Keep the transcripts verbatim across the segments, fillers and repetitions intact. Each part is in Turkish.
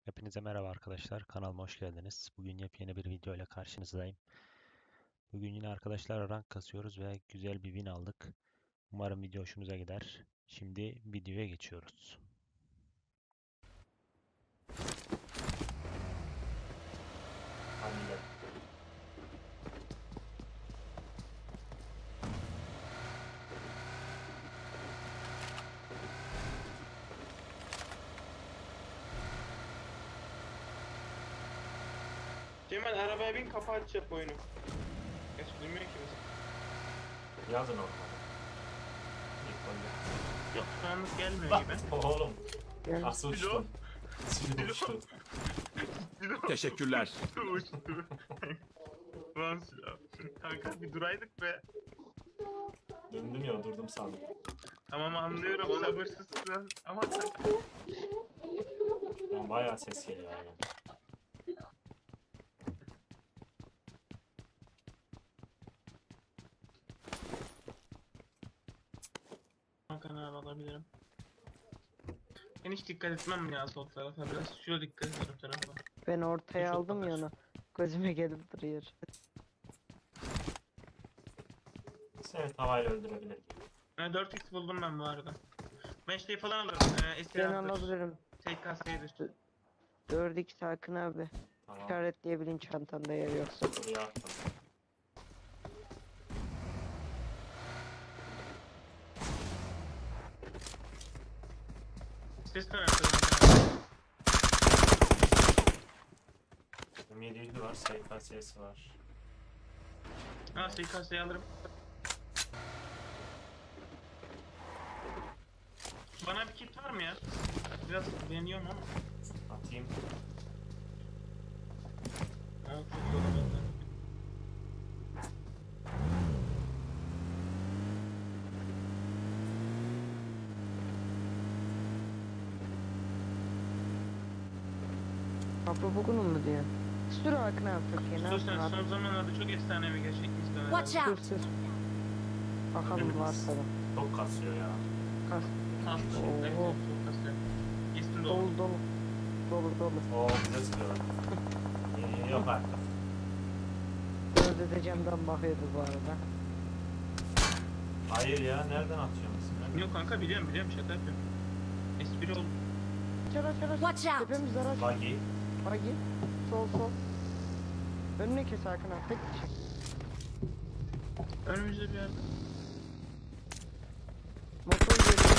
Hepinize merhaba arkadaşlar. Kanalıma hoş geldiniz. Bugün yepyeni bir video ile karşınızdayım. Bugün yine arkadaşlarla rank kasıyoruz ve güzel bir win aldık. Umarım video hoşunuza gider. Şimdi videoya geçiyoruz. Hadi. Cemal arabaya bin, kafa açacak oyunu. Geç duymuyor ki bizi. Yazın olmadı. İlk golde. Yok şu anlık gelmiyor Bak gibi. oğlum. Gel. Nasıl uçtu? Silo uçtu. Teşekkürler. Uçtu. Lan silah. Kanka bir duraydık be. Döndüm ya durdum sandım. Tamam anlıyorum, sabırsızsın ama Yani bayağı ses geliyor yani. kanka ne alabilirim? Ben hiç dikkat etmem ya sol tarafa, biraz şuraya dikkat ederim tarafa. Ben ortaya Çok aldım kadar. ya onu. Gözüme gelip duruyor. Seni tavayla öldürebilir. Yani dört x buldum ben bu arada. Ben şey falan alırım. Ee, Ben S L'dir. alabilirim. Tek kaskaydır. dört x Hakan abi. Tamam. İşaretleyebilin çantanda yer yoksa. Buraya attım. Ses ver arkadaşlar. M yedi yüzlü var. S K S'si var. Ha S K S'yi alırım. Bana bir kit var mı ya? Biraz deniyorum ama. Atayım. Ha, çok dolu bende. Kapı bukunun mu diyor? Sür Hakan abi çok iyi. Ne Sus sen, yaptın son abi? zamanlarda çok efsanevi gerçekmiş Watch dönemler. out! Sür sür. Bakalım varsa da. Çok kasıyor ya. Kas. Kaslı. Oo. Evet, evet, çok kaslı. Geçtim dolu. Dolu dolu. Dolu dolu. Oo bize sıkıyor. Ee, yok artık. Gözde de camdan bakıyordu bu arada. Hayır ya nereden atıyorsun? Yok kanka biliyorum biliyorum, şaka yapıyorum. Espri oldu. Çara çara. Watch out! Tepemiz araç. Buggy. Bagi. Sol sol. Önüne kes Hakan abi. Tek çek. Önümüzde bir yerde. Motor geliyor.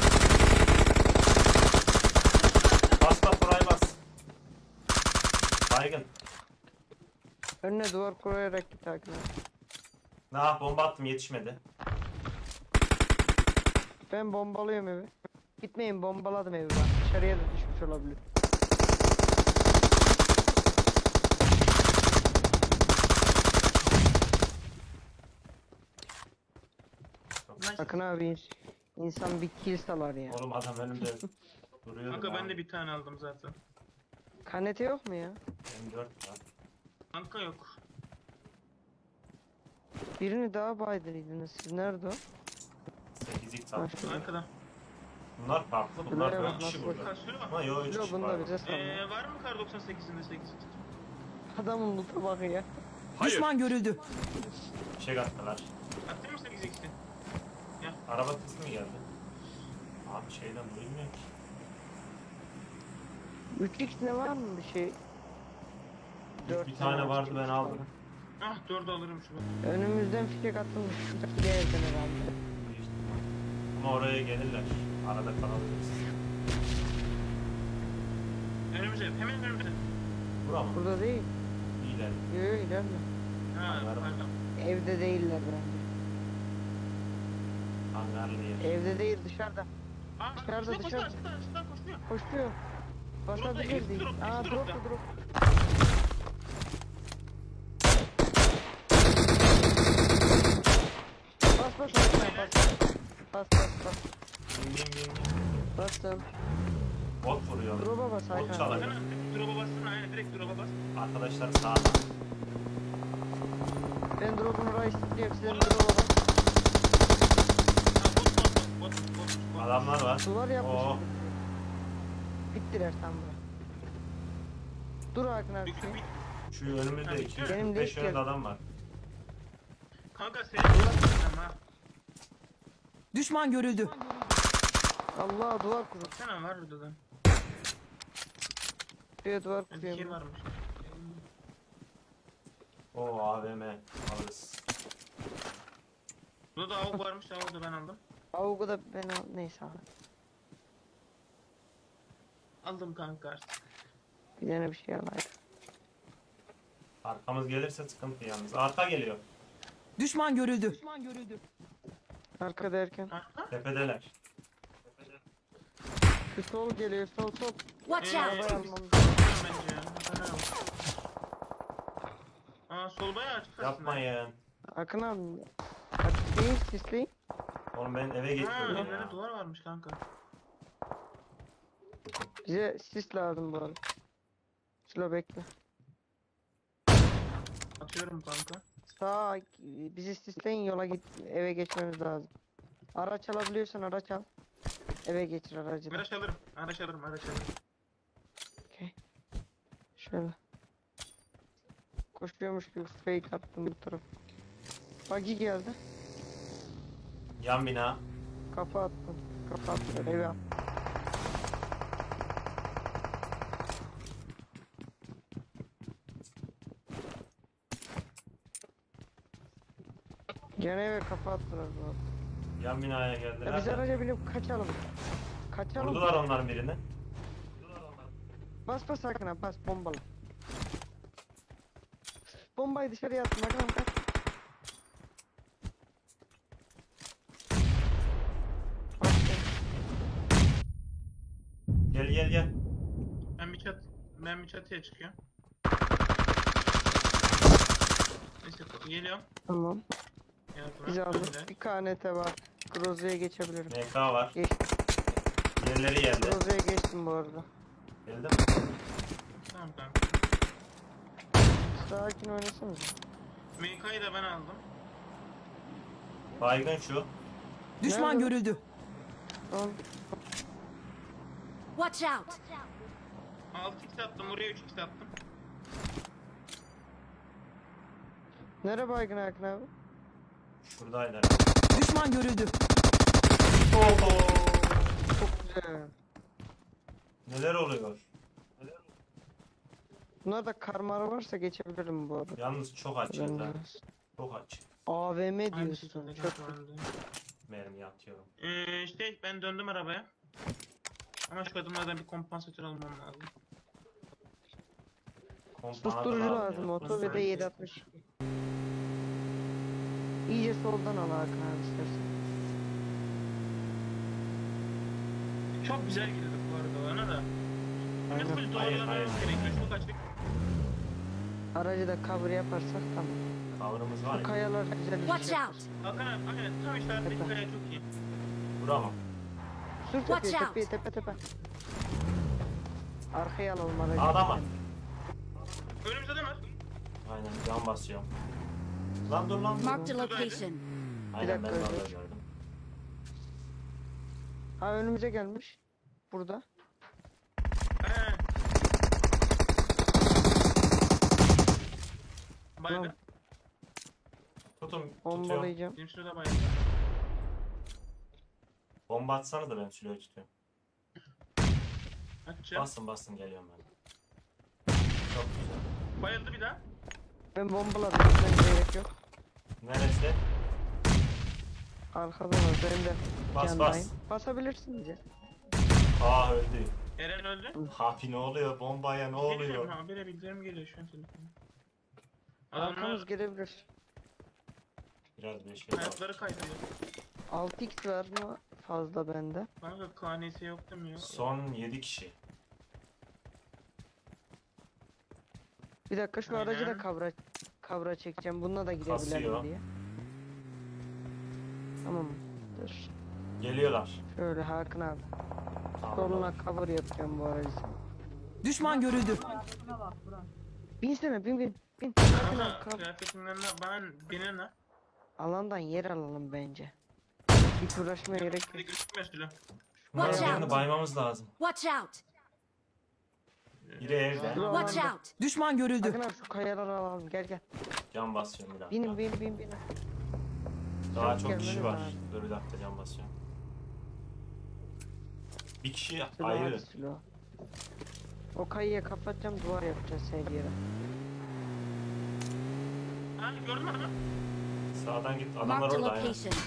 Bas bas burayı bas. Baygın. Önüne duvar koyarak git Hakan abi. Ne yap bomba attım yetişmedi. Ben bombalıyorum evi. Gitmeyin, bombaladım evi ben. Dışarıya da düşmüş olabilir. Nice. Bakın abi ins- insan bir kill salar ya. Oğlum adam önümde duruyor. Kanka ben de bir tane aldım zaten. Kanete yok mu ya? M dört var. Kanka yok. Birini daha baydıydınız. Siz nerede o? sekiz x Ha, attım. şurada. Arkada. Bunlar farklı. Bunlar Bunlar dört kişi nasıl- burada. Kasıyor mu? Ama yok üç Yok kişi bunda var. bize salma. Eee var mı kar doksan sekizinde sekiz? Adamın loot'a bak ya. Hayır. Düşman görüldü. Fişek attılar. Attın mı sekiz x'i? Araba kısmı geldi. Abi şeyden duymuyor ki. üç x ne var mı bir şey? Dört Bir tane vardı ben aldım. Ah dördü alırım şu. Önümüzden fişek atılmış. Şu yerden herhalde. Büyük ihtimal. Ama oraya gelirler. Arada kalabiliriz. Önümüzde, hemen önümüzde. Bura mı? Burada değil. İyiler. Yok yok ileride. Ha Hangar mı? pardon. Evde değiller bence. Hangarlı yer. Evde değil, dışarıda. Aa Dışarıda, şuradan koşuyor, dışarıda. şuradan, şuradan koşuyor. Koşuyor. Basabilir ikisi değil. drop, Aa ikisi drop dropta. drop. Bas bas bas bas. Bas bas bas. Bin bin bin. Bastım. Bot vuruyor. Drop'a bas Bot Hakan. çalar. Bakın drop'a bassana, aynen direkt drop'a bas. Arkadaşlar sağda. Ben drop'un orayı istiyorum. Sizden Oğlum. drop'a bas. Ha bot bot bot bot bot. Adamlar var. Duvar yapmış. Oo. Bittiler tam Dur Hakan abi. Bir, bir, Şu önümüzde Ha, iki benim yüz de beş ilk yönde geldi. adam var. kanka seni kullanacağım ha. Düşman görüldü. Allah duvar kurdu. Baksana var burada da. Şuraya duvar Bir şey kuruyor. varmış. O A V M alırız. Burada da avuk varmış, avuğu da ben aldım. Avugu da ben al. Neyse abi. Aldım kanka artık. Bir tane bir şey alaydı. Arkamız gelirse sıkıntı yalnız. Arka geliyor. Düşman görüldü. Arka derken. Aha. Tepedeler. Şu sol geliyor. Sol sol. Watch Ee, out! Arabayı almamız. Bence ya. Bana al. Aa sol bayağı açık aslında. Yapmayın. Akın abi. Açıklayın sisleyin. Oğlum ben eve Ha, geçiyorum evlere ya. duvar varmış kanka. Bize sis lazım bu arada. Şöyle bekle. Atıyorum kanka. Sağ bizi sisleyin yola git eve geçmemiz lazım. Araç alabiliyorsan araç al. Eve geçir aracı da. Araç alırım. Araç alırım. Araç alırım. Şöyle. Koşuyormuş gibi fake attım bu taraf. Buggy geldi. Yan bina. Kafa attım. Kafa attım. Eve attım. Gene eve kafa attılar bu arada. Yan binaya Ya geldiler. biz de. araca binip kaçalım. Kaçalım. Vurdular onların birini. Bas bas Hakan abi bas bombalı. Bombayı dışarıya attım Hakan abi kaç. Bastım. Gel gel gel. Ben bir çat ben bir çatıya çıkıyorum. Neyse geliyorum. Tamam. Yardıma. Biz Önde. aldık. Bir K N T var. Grozo'ya geçebilirim. M K var. Geç. Yerleri geldi. Grozo'ya geçtim bu arada. Geldi mi? Tamam kanka. Sakin oynasanız. M K'yı da ben aldım. Baygın şu. Düşman Nerede? görüldü. Tamam. Watch out! altı x attım. Oraya üç x attım. Nere baygın Hakan abi? Şuradaylar. Düşman görüldü. Oho. Çok güzel. Neler oluyor? Bunlarda karmara varsa geçebilirim bu arada. Yalnız çok açız Ben ha. de- Çok aç. A V M Aynı diyorsun. şekilde Çok kanka önde. Mermi atıyorum. Ee, işte ben döndüm arabaya. Ama şu adımlardan bir kompansatör almam lazım. Kompanada susturucu lazım lazım. ya. Oto ve de yedi altmış. İyice soldan al Hakan abi istersen. Çok güzel girdik bu arada ona da. Ne Aynen. full Hayır, doğrulamamız hayır. gerekiyor. Çok açık. Aracı da cover yaparsak tamam. Kavrımız var Bu ya. kayalar güzel bir Watch şey. out! Hakan abi aynen tam işaretteki Tepe. kaya çok iyi. Bravo. Sür Watch tepeye out. tepeye tepe tepe. Arkaya alalım aracı. Adam var. Önümüzde de var. Aynen can basıyorum. Lan dur lan dur. Marked a location. Aynen ben de dakika, orada dur. gördüm. Ha önümüze gelmiş. Burada. He. Baygın. Tamam. Tutun tutuyorum. Bombalayacağım. Benim şurada baygın. Bomba atsanız da ben silahı tutuyorum. Açacağım. Bastım bastım geliyorum ben. Çok güzel. Bayıldı bir daha. Ben bombaladım. Gitmenize gerek yok. Neresi? Arkadan var. Ben de Bas candayım. bas. Basabilirsiniz ya. Aa öldü. Eren öldü. Abi ne oluyor? Bombaya ne oluyor? Bilmiyorum, habere bildirim geliyor şu an telefona. Arkamız Adamlar gelebilir. Biraz beş kere hayatları kaydediyor. altı x var mı fazla bende? Kanka K N S yok demiyor. Son yedi kişi. Bir dakika şu aracı da Aynen. kavra kavra çekeceğim. Bununla da gidebilirim Kasıyor. diye. Tamam. Dur. Geliyorlar. Şöyle Hakan abi. Tamam. Soluna cover yapacağım bu aracı. Düşman görüldü. Binsene bin bin. Bin. Hakan abi Kanka cover. kıyafetinden de bana binin lan. Alandan yer alalım bence. Hiç uğraşmaya gerek Hadi yok. gözükmüyor silah. Bunların Watch birini out. baymamız lazım. Watch out! Biri evde. Dur, Watch alanda. out. Düşman görüldü. Akın abi şu kayaları alalım, gel gel. Can basıyorum bir dakika. Binin bin bin bin. Daha Çabuk çok kişi gelmeniz var. lazım. Dur bir dakika can basıyorum. Bir kişi Silah ayrı. at, silah. O kayıya kapatacağım, duvar yapacağız her yere. Ha gördün mü? Sağdan git. Adamlar Marked a orada aynen. location.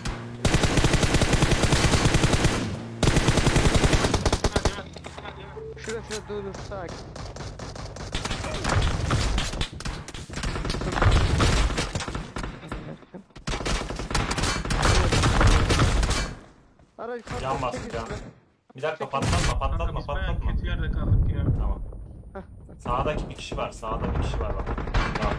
Hadi hadi. Hadi hadi. Şurada şurada dur dur sakin. Araç kalk, Can kalk, bastı çekil can. şuradan. Bir dakika Çekil. patlatma Kanka patlatma biz bayağı patlatma. kötü yerde kaldık ya. Tamam. Heh. Sağdaki bir kişi var. Sağda bir kişi var bak. Tamam.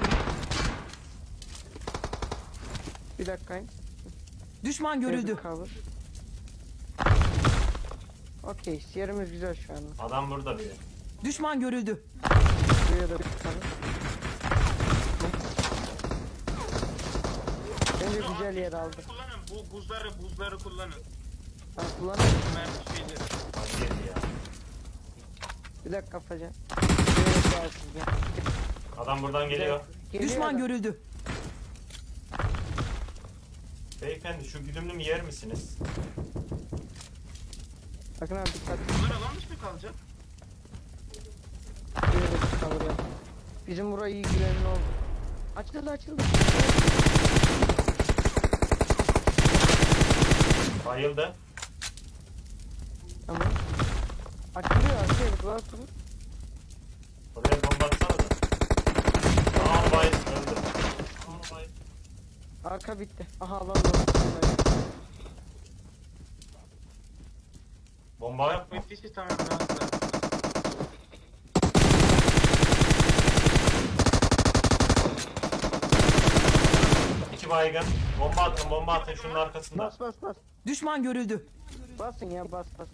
Bir dakika. Düşman Şöyle bir görüldü. cover. Okey, yerimiz güzel şu an. Adam burada biri. Düşman görüldü. Buraya da bir cover. Bence güzel yer aldı. Kullanın bu buzları buzları kullanın. Ha, kullan. Mermi şeyleri. Bak yedi ya. Bir dakika yapacağım. Şöyle gelsin, gel. Adam buradan geliyor. Geliyor Düşman adam. görüldü. Beyefendi şu güdümlümü yer misiniz? Bakın abi dikkat. Bunlar alanmış mı kalacak? Şöyle bir cover yap. Bizim burayı iyi güvenli oldu. Açıldı açıldı. Bayıldı. Tamam. Açılıyor açılıyor. Duvar kurun. Oraya bomba atsana da. Aa bay öldü. Aa bay. Arka bitti. Aha alan doğru. Bomba yok mu? Bittiyse tamam rahatla. İki baygın. Bomba atın bomba atın şunun arkasında. Bas bas bas. Düşman görüldü. Basın ya bas bas.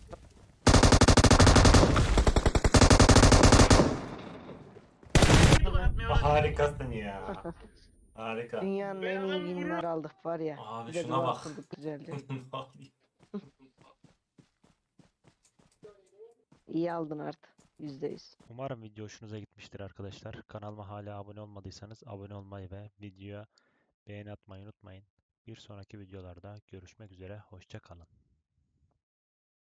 Harikasın ya. Harika. Dünyanın en iyi günler aldık var ya. Abi Bir de şuna duvar bak. kurduk güzeldi. İyi aldın artık. Yüzde yüz. Umarım video hoşunuza gitmiştir arkadaşlar. Kanalıma hala abone olmadıysanız abone olmayı ve videoya beğeni atmayı unutmayın. Bir sonraki videolarda görüşmek üzere. Hoşça kalın.